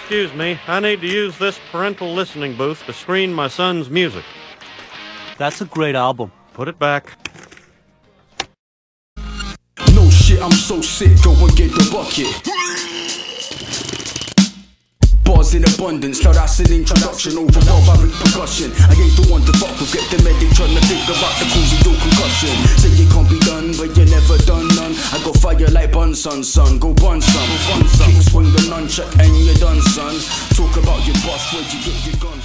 excuse me. I need to use this parental listening booth to screen my son's music. That's a great album. Put it back. No shit, I'm so sick, go and get the bucket. Bars in abundance, now that's an introduction. Overwhelmed by repercussion. I ain't the one to fuck with, get the medic trying to think about the cause of your concussion. Say it can't be done, but you never done none. I go fire like bun son, go bun some. Kick swing the nunchuck and you're done son. Talk about your boss, where'd you get your gun?